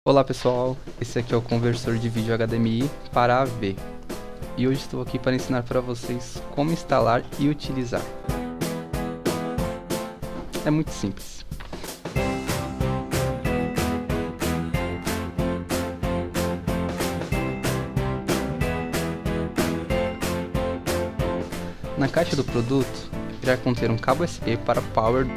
Olá pessoal, esse aqui é o conversor de vídeo HDMI para AV e hoje estou aqui para ensinar para vocês como instalar e utilizar. É muito simples. Na caixa do produto irá conter um cabo USB para power,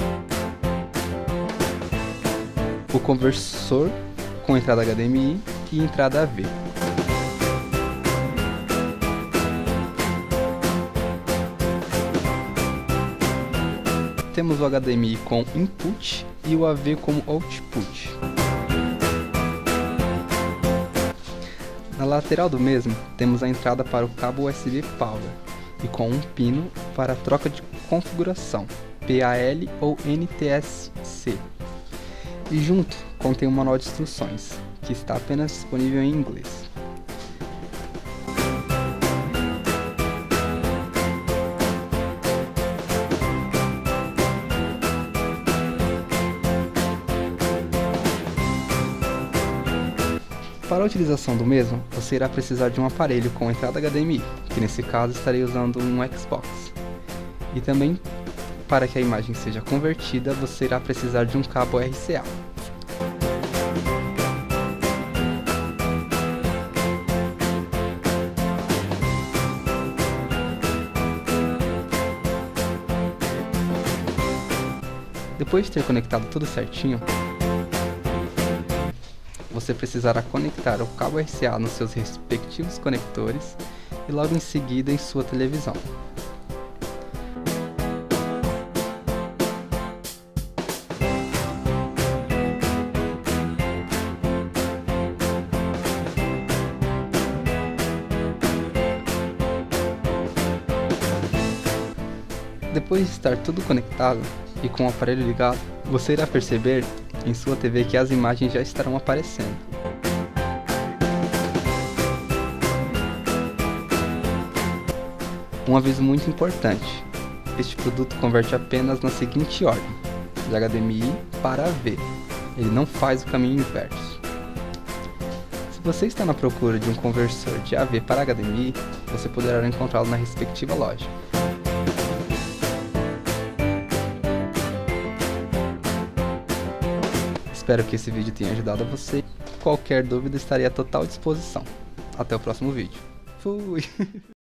o conversor com entrada HDMI e entrada AV. Temos o HDMI com input e o AV como output. Na lateral do mesmo temos a entrada para o cabo USB Power e com um pino para troca de configuração PAL ou NTSC. E junto contém um manual de instruções, que está apenas disponível em inglês. Para a utilização do mesmo, você irá precisar de um aparelho com entrada HDMI, que nesse caso estarei usando um Xbox. E também, para que a imagem seja convertida, você irá precisar de um cabo RCA. Depois de ter conectado tudo certinho, você precisará conectar o cabo RCA nos seus respectivos conectores e logo em seguida em sua televisão. Depois de estar tudo conectado e com o aparelho ligado, você irá perceber em sua TV que as imagens já estarão aparecendo. Um aviso muito importante: este produto converte apenas na seguinte ordem, de HDMI para AV, ele não faz o caminho inverso. Se você está na procura de um conversor de AV para HDMI, você poderá encontrá-lo na respectiva loja. Espero que esse vídeo tenha ajudado você. Qualquer dúvida estarei à total disposição. Até o próximo vídeo. Fui!